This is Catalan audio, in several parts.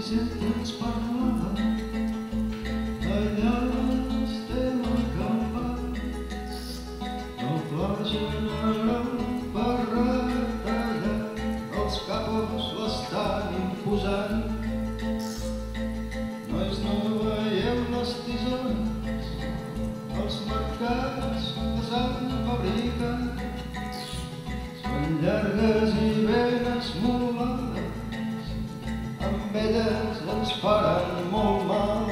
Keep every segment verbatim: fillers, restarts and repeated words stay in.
sempre ens parlava allà estem acampats la platja gran per retallar els capos l'estan imposant. Nois, no veieu les tisones als mercats que s'han fabricat, són llargues i ben esmolades, amb elles ens faran molt mal.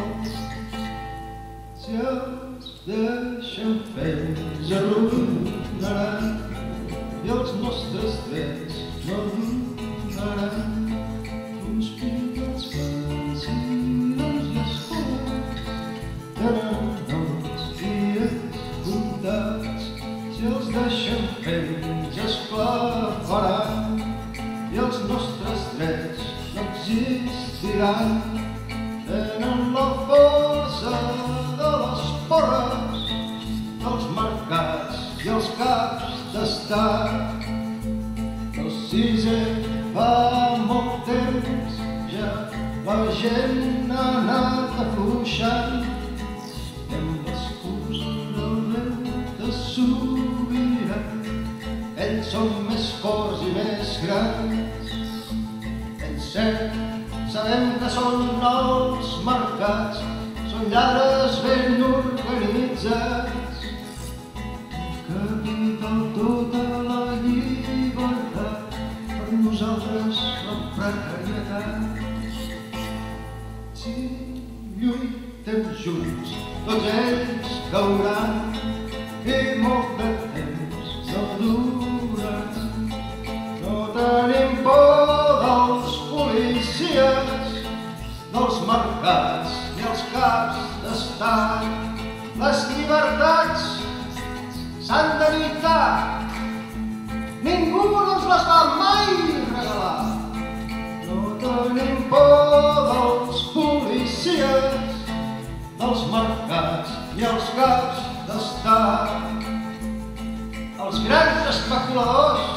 Si els deixem fer ens arruïnaran i els nostres drets no donaran. Uns pintats pensius i escolars tenen els dies comptats. Si els deixem fer ens esclafaran i els nostres drets no existiran. Tenen la força de les porres, dels mercats i els caps d'estat. El sisè fa molt temps ja la gent ha anat afluixant i amb l'excusa del deute sobirà ells són més forts i més grans. És cert, sabem que són els mercats, són lladres ben organitzats. Capital, tota la llibertat, per nosaltres la precarietat. Si lluitem junts, tots ells cauran i molt de temps no duraran. No tenim por dels policies, dels mercats i els caps d'estat. Les llibertats s'han de lluitar, ningú no ens les va mai regalar. No tenim por dels policies, dels mercats i els caps d'estat. Els grans especuladors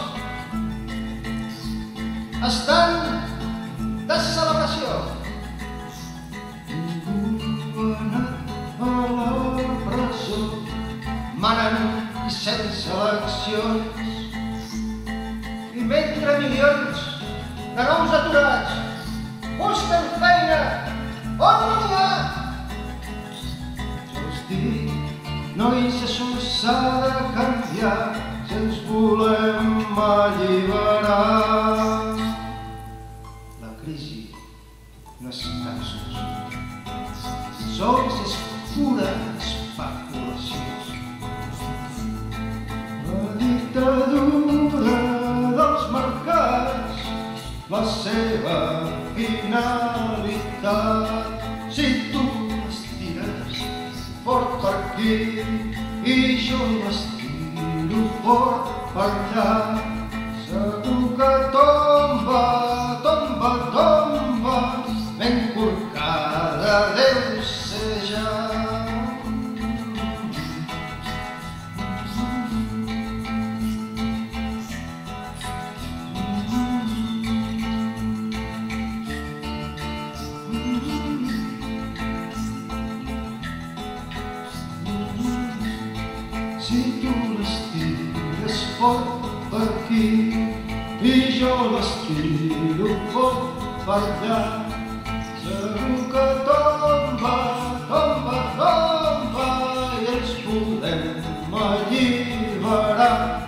estan de celebració. Ningú ha anat a la presó, manen i sense eleccions. I mentre milions de nous aturats busquen feina on no n'hi ha, jo us dic, nois, això s'ha de canviar si ens volem alliberar. La crisi no és cap solució, sols és pura especulació. La dictadura dels mercats, la seva finalitat. Si tu m'estires fort per aquí i jo m'estiro fort per allà, segur que tomba, tomba, tomba, ben corcada deu ser ja. Si tu l'estires fort per aquí i jo l'estiro fort per allà, segur que tomba, tomba, tomba i ens podem alliberar.